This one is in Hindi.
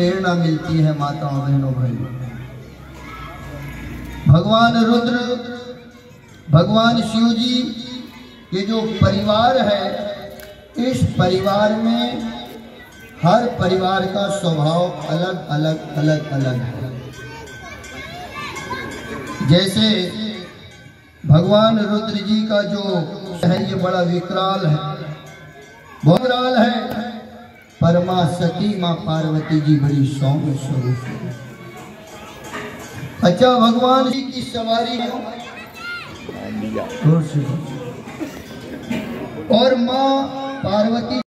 प्रेरणा मिलती है माताओं बहनों भाइयों। भगवान रुद्र, भगवान शिव जी ये जो परिवार है, इस परिवार में हर परिवार का स्वभाव अलग अलग अलग अलग है। जैसे भगवान रुद्र जी का जो है ये बड़ा विकराल है, बहुत विकराल है। परमा सती माँ पार्वती जी बड़ी सौम्य स्वरूप है। अच्छा, भगवान जी की सवारी और माँ पार्वती